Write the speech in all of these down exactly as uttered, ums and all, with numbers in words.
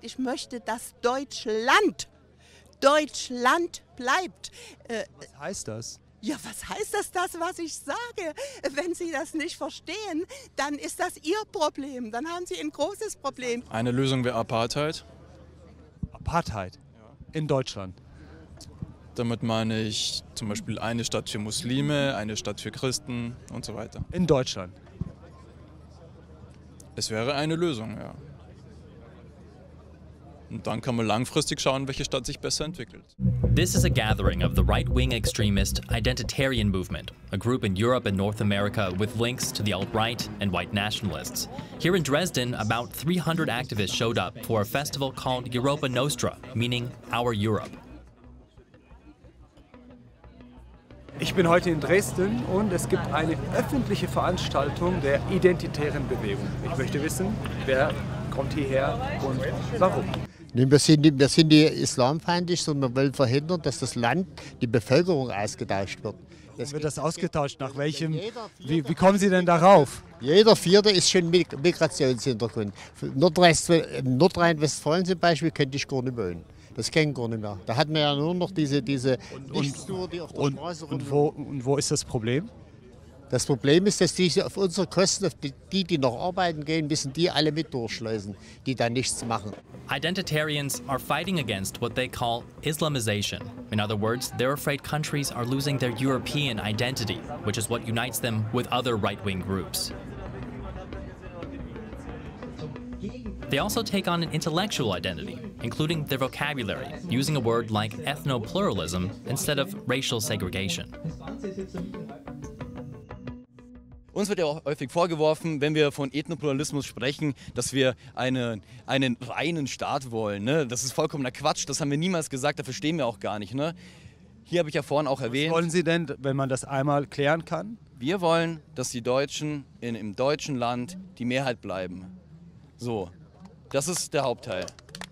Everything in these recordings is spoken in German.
Ich möchte, dass Deutschland, Deutschland bleibt. Äh, Was heißt das? Ja, was heißt das, das, was ich sage? Wenn Sie das nicht verstehen, dann ist das Ihr Problem. Dann haben Sie ein großes Problem. Eine Lösung wäre Apartheid. Apartheid in Deutschland. Damit meine ich zum Beispiel eine Stadt für Muslime, eine Stadt für Christen und so weiter. In Deutschland. Es wäre eine Lösung, ja. Und dann kann man langfristig schauen, welche Stadt sich besser entwickelt. This is a gathering of the right-wing extremist Identitarian Movement, a group in Europe and North America with links to the alt-right and white nationalists. Here in Dresden, about three hundred activists showed up for a festival called Europa Nostra, meaning Our Europe. Ich bin heute in Dresden und es gibt eine öffentliche Veranstaltung der identitären Bewegung. Ich möchte wissen, wer kommt hierher und warum. Wir sind, wir sind nicht islamfeindlich, sondern wir wollen verhindern, dass das Land, die Bevölkerung ausgetauscht wird. Das wird das ausgetauscht? Nach welchem? Wie, wie kommen Sie denn darauf? Jeder Vierte ist schon Migrationshintergrund. Nordrhein- Nordrhein-Westfalen zum Beispiel könnte ich gar nicht wohnen. Das kennen gar nicht mehr. Da hat man ja nur noch diese, diese und, Nichtstour, die auf der und, Straße und, wo, und wo ist das Problem? Das Problem ist, dass die auf unsere Kosten, auf die, die, die noch arbeiten gehen, müssen die alle mit durchschleusen, die da nichts machen. Identitarians are fighting against what they call Islamization. In other words, they're afraid countries are losing their European identity, which is what unites them with other right-wing groups. They also take on an intellectual identity, including their vocabulary, using a word like ethno-pluralism instead of racial segregation. Uns wird ja auch häufig vorgeworfen, wenn wir von Ethnopluralismus sprechen, dass wir eine, einen reinen Staat wollen. Ne? Das ist vollkommener Quatsch, das haben wir niemals gesagt, dafür stehen wir auch gar nicht. Ne? Hier habe ich ja vorhin auch erwähnt. Was wollen Sie denn, wenn man das einmal klären kann? Wir wollen, dass die Deutschen in, im deutschen Land die Mehrheit bleiben. So, das ist der Hauptteil.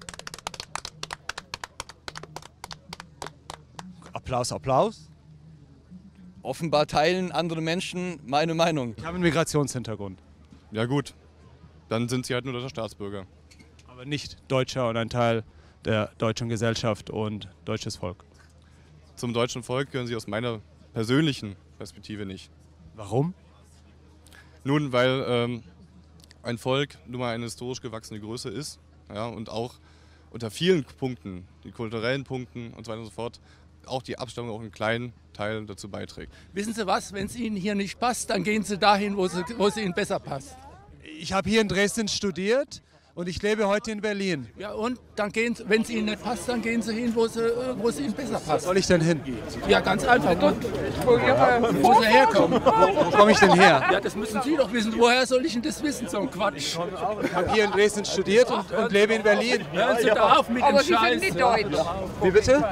Applaus, Applaus. Offenbar teilen andere Menschen meine Meinung. Ich habe einen Migrationshintergrund. Ja gut, dann sind sie halt nur deutscher Staatsbürger. Aber nicht Deutscher und ein Teil der deutschen Gesellschaft und deutsches Volk. Zum deutschen Volk gehören sie aus meiner persönlichen Perspektive nicht. Warum? Nun, weil ähm, ein Volk nun mal eine historisch gewachsene Größe ist, ja, und auch unter vielen Punkten, die kulturellen Punkten und so weiter und so fort, auch die Abstammung auch einen kleinen Teil dazu beiträgt. Wissen Sie was, wenn es Ihnen hier nicht passt, dann gehen Sie dahin, wo, Sie, wo es Ihnen besser passt. Ich habe hier in Dresden studiert und ich lebe heute in Berlin. Ja, und dann gehen Sie, wenn es Ihnen nicht passt, dann gehen Sie hin, wo, Sie, wo es Ihnen besser passt. Wo soll ich denn hin? Ja, ganz einfach. Dort, wo, wo Sie herkommen. Wo komme ich denn her? Ja, das müssen Sie doch wissen. Woher soll ich denn das wissen, so ein Quatsch? Ich habe hier in Dresden studiert und, und lebe in Berlin. Hören Sie da auf mit dem Aber Sie Scheiß. sind nicht deutsch. Wie bitte?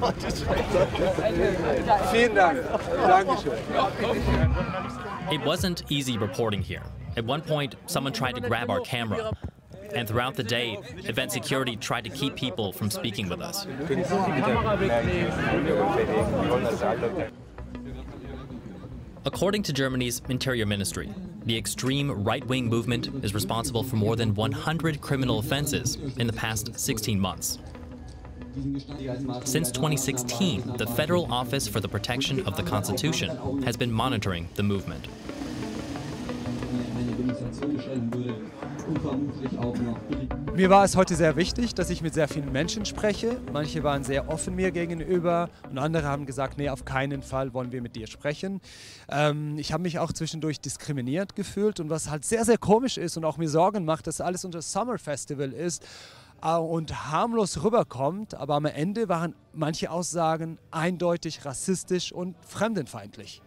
Vielen Dank. Dankeschön. It wasn't easy reporting here. At one point, someone tried to grab our camera. And throughout the day, event security tried to keep people from speaking with us. According to Germany's Interior Ministry, the extreme right-wing movement is responsible for more than one hundred criminal offenses in the past sixteen months. Since twenty sixteen, the Federal Office for the Protection of the Constitution has been monitoring the movement. Mir war es heute sehr wichtig, dass ich mit sehr vielen Menschen spreche. Manche waren sehr offen mir gegenüber und andere haben gesagt, nee, auf keinen Fall wollen wir mit dir sprechen. Ähm, ich habe mich auch zwischendurch diskriminiert gefühlt und was halt sehr, sehr komisch ist und auch mir Sorgen macht, dass alles unter Summer Festival ist und harmlos rüberkommt, aber am Ende waren manche Aussagen eindeutig rassistisch und fremdenfeindlich.